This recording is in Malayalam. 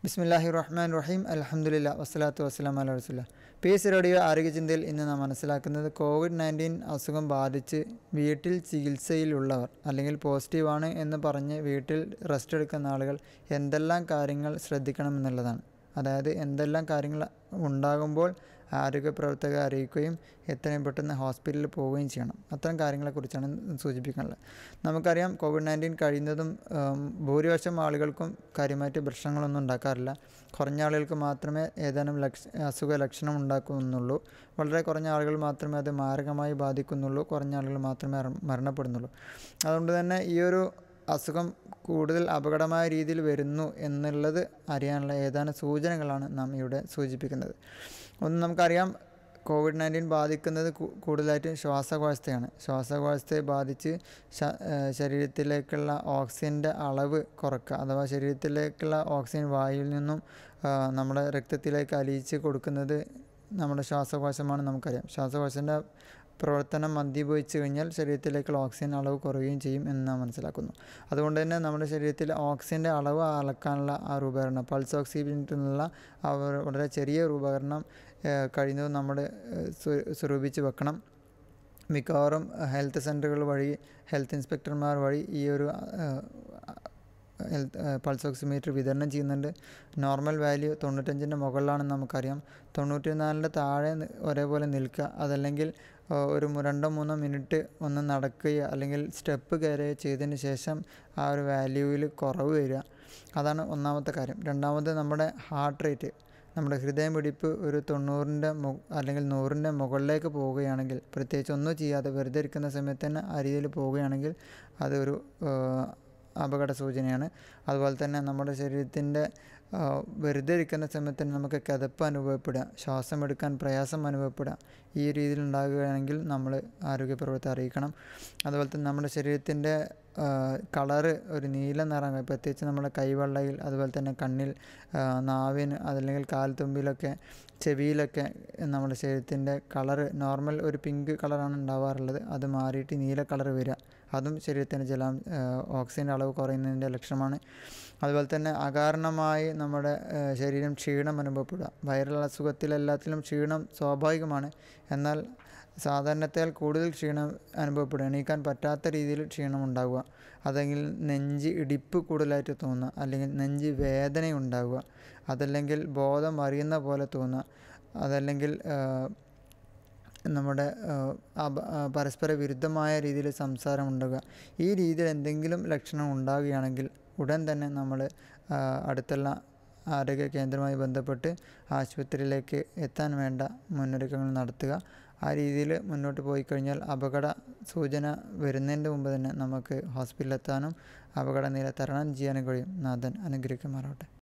ബിസ്മില്ലാഹിർ റഹ്മാനിർ റഹീം അൽഹംദുലില്ലാ വസ്സലാത്തു വസ്സലാമു അലാ റസൂലില്ലാ. പീസ് റേഡിയോ ആരോഗ്യചിന്തയിൽ ഇന്ന് നാം മനസ്സിലാക്കുന്നത് കോവിഡ്-19 അസുഖം ബാധിച്ച് വീട്ടിൽ ചികിത്സയിലുള്ളവർ അല്ലെങ്കിൽ പോസിറ്റീവാണ് എന്ന് പറഞ്ഞ് വീട്ടിൽ റെസ്റ്റ് എടുക്കുന്ന ആളുകൾ എന്തെല്ലാം കാര്യങ്ങൾ ശ്രദ്ധിക്കണമെന്നുള്ളതാണ്. അതായത് എന്തെല്ലാം കാര്യങ്ങൾ ഉണ്ടാകുമ്പോൾ ആരോഗ്യ പ്രവർത്തകരെ അറിയിക്കുകയും എത്രയും പെട്ടെന്ന് ഹോസ്പിറ്റലിൽ പോവുകയും ചെയ്യണം. അത്തരം കാര്യങ്ങളെക്കുറിച്ചാണ് സുചിപ്പിക്കാനുള്ളത്. നമുക്കറിയാം, കോവിഡ്-19 കഴിയുന്നതും ഭൂരിപക്ഷം ആളുകൾക്കും കാര്യമായിട്ട് പ്രശ്നങ്ങളൊന്നും ഉണ്ടാക്കാറില്ല. കുറഞ്ഞ ആളുകൾക്ക് മാത്രമേ ഏതാനും അസുഖ ലക്ഷണം ഉണ്ടാക്കുന്നുള്ളൂ. വളരെ കുറഞ്ഞ ആളുകൾ മാത്രമേ അത് മാരകമായി ബാധിക്കുന്നുള്ളൂ. കുറഞ്ഞ ആളുകൾ മാത്രമേ മരണപ്പെടുന്നുള്ളൂ. അതുകൊണ്ട് തന്നെ ഈ ഒരു അസുഖം കൂടുതൽ അപകടമായ രീതിയിൽ വരുന്നു എന്നുള്ളത് അറിയാനുള്ള ഏതാനും സൂചനകളാണ് നാം ഇവിടെ സൂചിപ്പിക്കുന്നത്. ഒന്ന്, നമുക്കറിയാം, കോവിഡ്-19 ബാധിക്കുന്നത് കൂടുതലായിട്ടും ശ്വാസകോശത്തെയാണ്. ശ്വാസകോശത്തെ ബാധിച്ച് ശരീരത്തിലേക്കുള്ള ഓക്സിജൻ്റെ അളവ് കുറക്കുക, അഥവാ ശരീരത്തിലേക്കുള്ള ഓക്സിജൻ വായുവിൽ നിന്നും നമ്മുടെ രക്തത്തിലേക്ക് അലിയിച്ച് കൊടുക്കുന്നത് നമ്മുടെ ശ്വാസകോശമാണ്. നമുക്കറിയാം, ശ്വാസകോശത്തിൻ്റെ പ്രവർത്തനം മന്ദീഭവിച്ചു കഴിഞ്ഞാൽ ശരീരത്തിലേക്കുള്ള ഓക്സിജൻ അളവ് കുറയുകയും ചെയ്യും എന്ന് നാം മനസ്സിലാക്കുന്നു. അതുകൊണ്ട് തന്നെ നമ്മുടെ ശരീരത്തിലെ ഓക്സിജൻ്റെ അളവ് അളക്കാനുള്ള ആ ഒരു ഉപകരണം, പൾസ് ഓക്സിമീറ്റർ എന്നുള്ള വളരെ ചെറിയ ഒരു ഉപകരണം കഴിയുന്നതും നമ്മൾ സ്വരൂപിച്ച് വെക്കണം. മിക്കവാറും ഹെൽത്ത് സെൻ്ററുകൾ വഴി, ഹെൽത്ത് ഇൻസ്പെക്ടർമാർ വഴി ഈ ഒരു പൾസ് ഓക്സിമീറ്റർ വിതരണം ചെയ്യുന്നുണ്ട്. നോർമൽ വാല്യൂ 95ൻ്റെ മുകളിലാണെന്ന് നമുക്കറിയാം. 94ൻ്റെ താഴെ ഒരേപോലെ നിൽക്കുക, അതല്ലെങ്കിൽ ഒരു 2-3 മിനിറ്റ് ഒന്ന് നടക്കുകയോ അല്ലെങ്കിൽ സ്റ്റെപ്പ് കയറുകയോ ചെയ്തതിന് ശേഷം ആ ഒരു വാല്യൂവിൽ കുറവ് വരിക. അതാണ് ഒന്നാമത്തെ കാര്യം. രണ്ടാമത്, നമ്മുടെ ഹാർട്ട് റേറ്റ്, നമ്മുടെ ഹൃദയമിടിപ്പ് ഒരു 90ൻ്റെ അല്ലെങ്കിൽ 100ൻ്റെ മുകളിലേക്ക് പോവുകയാണെങ്കിൽ, പ്രത്യേകിച്ച് ഒന്നും ചെയ്യാതെ വെറുതെ ഇരിക്കുന്ന സമയത്ത് തന്നെ ആ രീതിയിൽ പോവുകയാണെങ്കിൽ അതൊരു അപകട സൂചനയാണ്. അതുപോലെ തന്നെ നമ്മുടെ ശരീരത്തിൻ്റെ വെറുതെ ഇരിക്കുന്ന സമയത്ത് തന്നെ നമുക്ക് കിതപ്പ് അനുഭവപ്പെടുക, ശ്വാസം എടുക്കാൻ പ്രയാസം അനുഭവപ്പെടുക, ഈ രീതിയിൽ ഉണ്ടാകുകയാണെങ്കിൽ നമ്മൾ ആരോഗ്യ പ്രവർത്തകരെ അറിയിക്കണം. അതുപോലെ തന്നെ നമ്മുടെ ശരീരത്തിൻ്റെ കളറ് ഒരു നീല നിറം, പ്രത്യേകിച്ച് നമ്മുടെ കൈവെള്ളയിൽ, അതുപോലെ തന്നെ കണ്ണിൽ, നാവിന്, അതല്ലെങ്കിൽ കാൽത്തുമ്പിലൊക്കെ, ചെവിയിലൊക്കെ നമ്മുടെ ശരീരത്തിൻ്റെ കളറ് നോർമൽ ഒരു പിങ്ക് കളറാണ് ഉണ്ടാവാറുള്ളത്, അത് മാറിയിട്ട് നീല കളർ വരിക, അതും ശരീരത്തിൻ്റെ ഓക്സിജൻ്റെ അളവ് കുറയുന്നതിൻ്റെ ലക്ഷണമാണ്. അതുപോലെ തന്നെ അകാരണമായി നമ്മുടെ ശരീരം ക്ഷീണം അനുഭവപ്പെടുക. വൈറൽ അസുഖത്തിലെല്ലാത്തിലും ക്ഷീണം സ്വാഭാവികമാണ്. എന്നാൽ സാധാരണത്തേക്കാൾ കൂടുതൽ ക്ഷീണം അനുഭവപ്പെടുക, എണീക്കാൻ പറ്റാത്ത രീതിയിൽ ക്ഷീണം ഉണ്ടാവുക, അതെങ്കിൽ നെഞ്ച് ഇടിപ്പ് കൂടുതലായിട്ട് തോന്നുക, അല്ലെങ്കിൽ നെഞ്ച് വേദന ഉണ്ടാവുക, അതല്ലെങ്കിൽ ബോധം അറിയുന്ന പോലെ തോന്നുക, അതല്ലെങ്കിൽ നമ്മുടെ പരസ്പര വിരുദ്ധമായ രീതിയിൽ സംസാരം ഉണ്ടാകുക. ഈ രീതിയിൽ എന്തെങ്കിലും ലക്ഷണം ഉണ്ടാകുകയാണെങ്കിൽ ഉടൻ തന്നെ നമ്മൾ അടുത്തുള്ള ആരോഗ്യ കേന്ദ്രവുമായി ബന്ധപ്പെട്ട് ആശുപത്രിയിലേക്ക് എത്താൻ വേണ്ട മുന്നൊരുക്കങ്ങൾ നടത്തുക. ആ രീതിയിൽ മുന്നോട്ട് പോയി കഴിഞ്ഞാൽ അപകട സൂചന വരുന്നതിൻ്റെ മുമ്പ് തന്നെ നമുക്ക് ഹോസ്പിറ്റലിലെത്താനും അപകട നില തരണം ചെയ്യാനും കഴിയും. നാഥൻ അനുഗ്രഹിക്കുമാറാവട്ടെ.